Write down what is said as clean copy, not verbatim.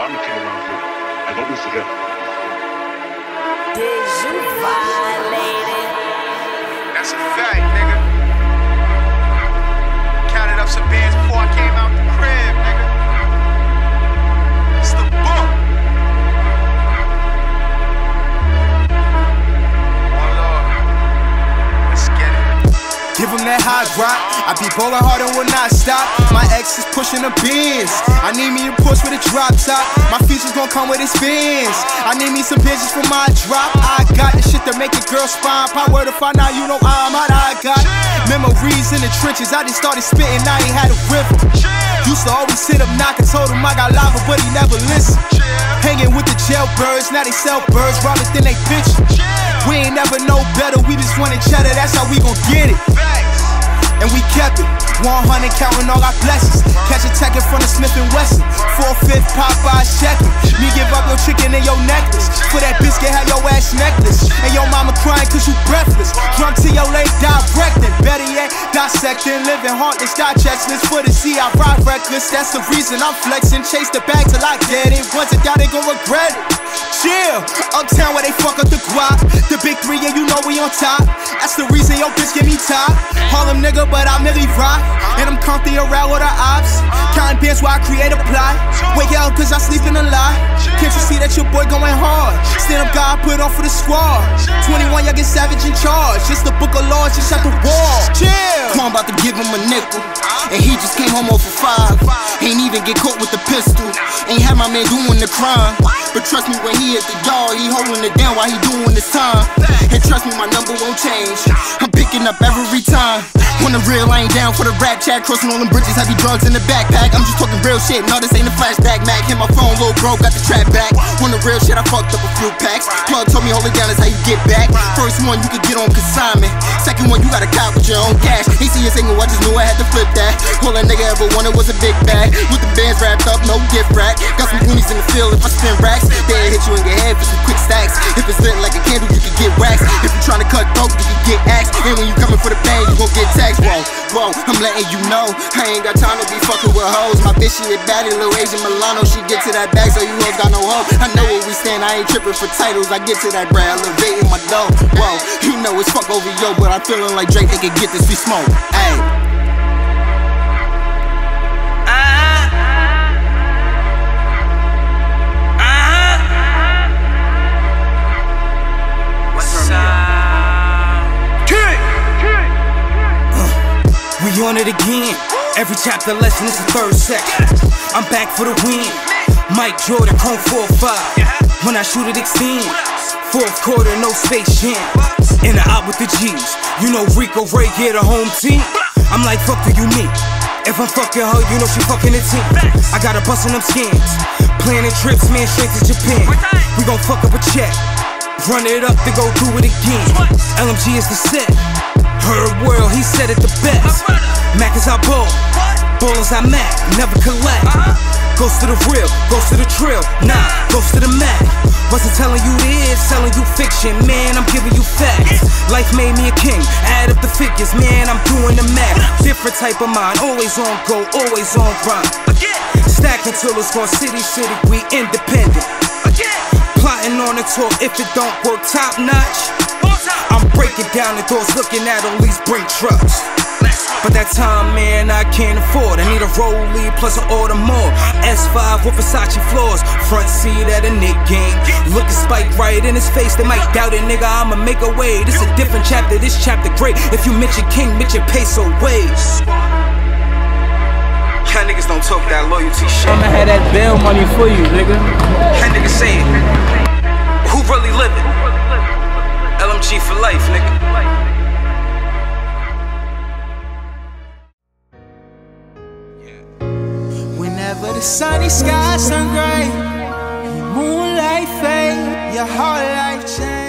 I'm king around here. I don't forget. Did you violate it? That's a fact, nigga. Counted up some bands before I came out the crib, nigga. It's the book. One Lord. Let's get it. Give him that hot rock. I be bowling hard and will not stop. My ex is pushing the Benz. I need me a push with a drop top. My features gon' come with his spins. I need me some bitches for my drop. I got the shit to make a girl spine. Power to find out, you know I'm out. I got memories in the trenches. I just started spitting, I ain't had a river. Used to always sit up knocking, told him I got lava, but he never listened. Hanging with the jailbirds, now they sell birds, robbing then they bitch. We ain't never know better, we just wanted cheddar, that's how we gon' get it. And we kept it, 100 counting all our blessings. Catch a tech in front of Smith & Wesson, 4/5 Popeyes checking. Me give up your chicken and your necklace. For that biscuit, have your ass necklace. And your mama crying cause you breathless. Drunk to your late directing. Better yet, dissecting, living heartless, digestless. For the sea, I ride reckless. That's the reason I'm flexing. Chase the bag till I get it. Once it down, they gon' regret it. Chill, uptown where they fuck up the guap. The big three, yeah, you know we on top. That's the reason your bitch give me top. Harlem nigga, but I merely rock. And I'm comfy around with the ops. Counting bands while I create a plot. Wake up cause I sleep in a lot. Can't you see that your boy going hard? Stand up God, put on for the squad. 21, y'all get savage in charge. Just the book of Lordz, just at the wall. Chill. I'm about to give him a nickel, and he just came home off for 5. Ain't even get caught with the pistol. Ain't had my man doing the crime. But trust me, when he at the yard, he holding it down while he doing his time. And trust me, my number won't change. I'm picking up every time. On the real, I ain't down for the rap chat. Crossing all them bridges, heavy drugs in the backpack. I'm just talking real shit, no, this ain't a flashback. Mac hit my phone, little bro, got the trap back. On the real shit, I fucked up a few packs. Plug told me hold it down, that's how you get back. First one, you can get on consignment. Second one, you gotta cop with your own cash. Ain't see a single, I just knew I had to flip that. All that nigga ever wanted was a big bag. With the bands wrapped up, no gift rack. Got some goonies in the field if I spin racks. They'll hit you in your head for some quick stacks. If it's lit like a candle, you can get waxed. If you tryna cut dope, you can get axed. And when you coming for the bang, you gon' get taxed. Whoa, I'm letting you know, I ain't got time to be fucking with hoes. My bitch, she a baddie, little Asian Milano. She get to that bag, so you hoes got no hope. I know where we stand, I ain't tripping for titles. I get to that bread, elevating my dough. Whoa, you know it's fuck over yo, but I'm feeling like Drake, they can get this, we smoke. Ayy. We on it again. Every chapter lesson, it's the third section. I'm back for the win. Mike Jordan, Chrome 4-5. When I shoot it, extend. Fourth quarter, no Space Jam. In the out with the G's. You know Rico Ray here, the home team. I'm like, fuck do you mean? If I'm fucking her, you know she fucking the team. I got her bustin' them skins. Planning trips, man, straight to Japan. We gon' fuck up a check. Run it up to go do it again. LMG is the set. Her world, he said it the best. Mac is our ball, ball is our Mac, never collect. Goes to the real, goes to the trill, nah, goes to the Mac. Wasn't telling you this, selling you fiction, man, I'm giving you facts. Life made me a king, add up the figures, man, I'm doing the math. Different type of mind, always on go, always on grind. Stacking till it's gone city, we independent. Plotting on the tour, if it don't work top notch. I'm breaking down the doors, looking at all these brink trucks. But that time, man, I can't afford. I need a rollie plus an order more. S5 with Versace floors, front seat at a Nick game. Looking Spike right in his face, they might doubt it, nigga, I'ma make a way. This a different chapter, this chapter great. If you mention King, mention Peso ways. Y'all niggas don't talk that loyalty shit. I'ma have that bail money for you, nigga. That nigga say it. Who really living? LMG for life, nigga. Whenever the sunny skies turn gray, moonlight fade, your whole life change.